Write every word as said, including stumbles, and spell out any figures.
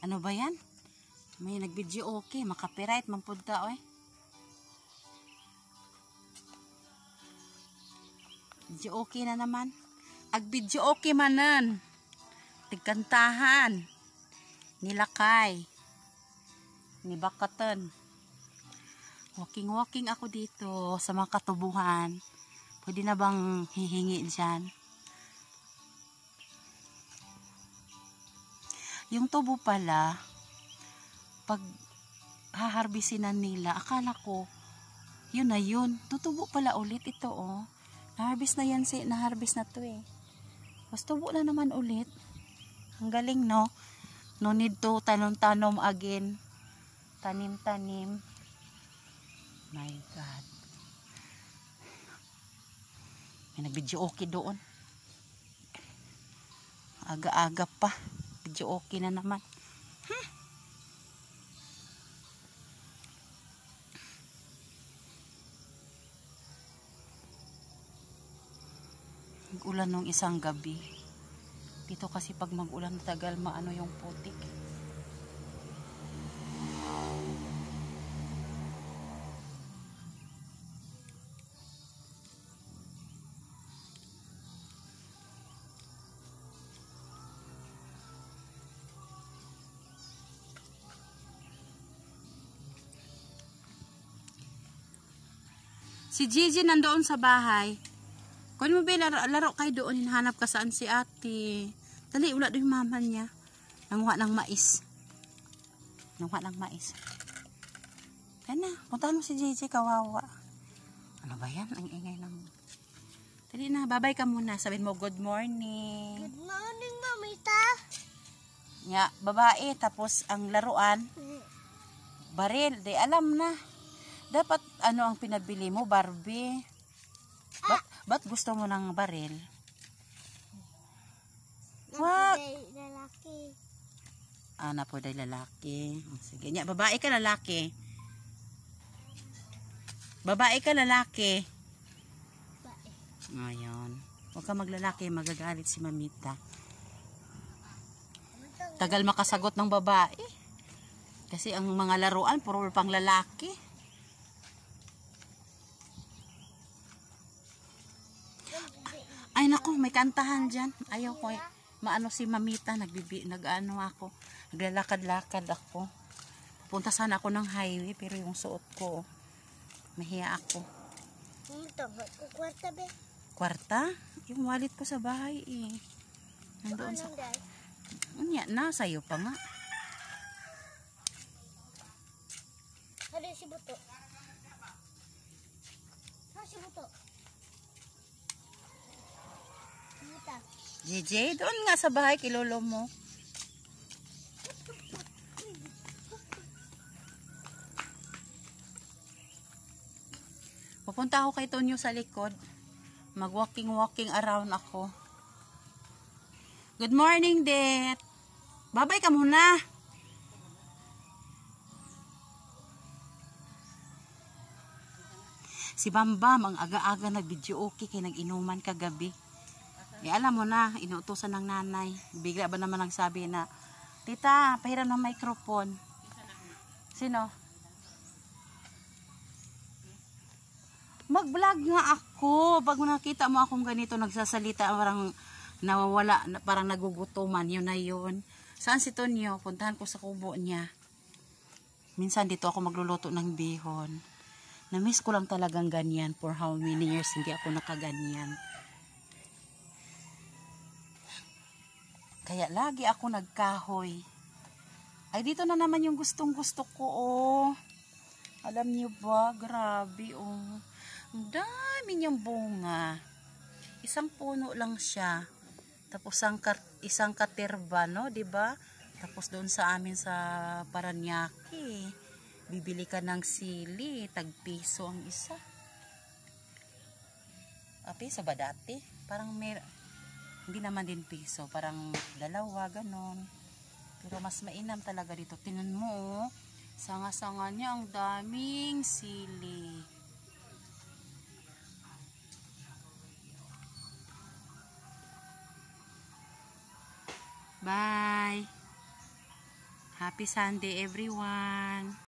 Ano ba yan? May nag-video okay. Makapiright man pud ta oy. Video okay na naman. Ag video okay manan. Tigkantahan. Nilakay. Nibakatan. Walking-walking ako dito sa mga katubuhan. Pwede na bang hihingi dyan? Yung tubo pala, pag haharbisinan nila, akala ko, yun na yun. Tutubo pala ulit ito, oh. Naharbis na yan, si, naharbis na to, eh. Tapos tubo na naman ulit. Ang galing, no? No need to tanom-tanom again. Tanim-tanim. My God. May nag-video okay doon. Aga-aga pa. Video okay na naman. Hmm. Nag-ulan nung isang gabi. Dito kasi pag mag-ulan tagal maano yung putik. Si Gigi nandoon sa bahay. Kung mo ba laro, laro kayo doon, hinahanap ka saan si ate. Dali, wala doon yung mama niya. Nanguha ng mais. Nanguha ng mais. Kaya na, puntahan mo si Gigi, kawawa. Ano ba yan? Ang ingay ng... Dali na, babay ka muna. Sabihin mo, good morning. Good morning, mamita. Ya, babae. Tapos, ang laruan, baril. Di, alam na. Dapat, ano ang pinabili mo, Barbie? Ba't, ba't gusto mo ng baril? What? Lalaki. Ah, na po dahil lalaki. Sige, nya, babae ka lalaki. Babae ka lalaki. Ngayon. Huwag ka maglalaki, magagalit si mamita. Tagal makasagot ng babae. Kasi ang mga laruan, puro pang lalaki. Ay nako, may kantahan dyan. Ayaw ko. Maano si mamita, nagbibi, nag-ano ako. Naglalakad-lakad ako. Punta sana ako ng highway, pero yung suot ko, mahiya ako. Ito, kwarta be. Kwarta? Yung wallet ko sa bahay eh. Nandoon sa... Unya, nasa iyo pa nga. Ada si Buto. Ha, si Buto. J J, doon nga sa bahay kay lolo mo. Pupunta ako kay Tonyo sa likod. Mag-walking-walking around ako. Good morning, Det. Babay ka muna. Si Bambam, ang aga-aga nag-video okay kay nag-inuman kagabi. Eh, alam mo na, inuutosan ng nanay. Bigla ba naman nagsabi na, tita, pahiram ng microphone. Sino? Mag-vlog nga ako. Pag nakita mo akong ganito, nagsasalita, parang nawawala, parang nagugutuman. Yun na yun. Saan si Tonyo? Puntahan ko sa kubo niya. Minsan dito ako magluluto ng bihon. Na-miss ko lang talagang ganyan. For how many years hindi ako nakaganyan. Kaya lagi ako nagkahoy. Ay, dito na naman yung gustong gusto ko, oh. Alam niyo ba? Grabe, oh. Ang dami niyang bunga. Isang puno lang siya. Tapos isang, isang katerba, no? Diba? Tapos doon sa amin sa Paranaque, bibili ka ng sili. Tagpiso ang isa. Ah, piso ba dati? Parang may... Hindi naman din piso, parang dalawa, ganon. Pero mas mainam talaga dito. Tingnan mo, oh. Sanga-sanga niya, ang daming sili. Bye! Happy Sunday everyone.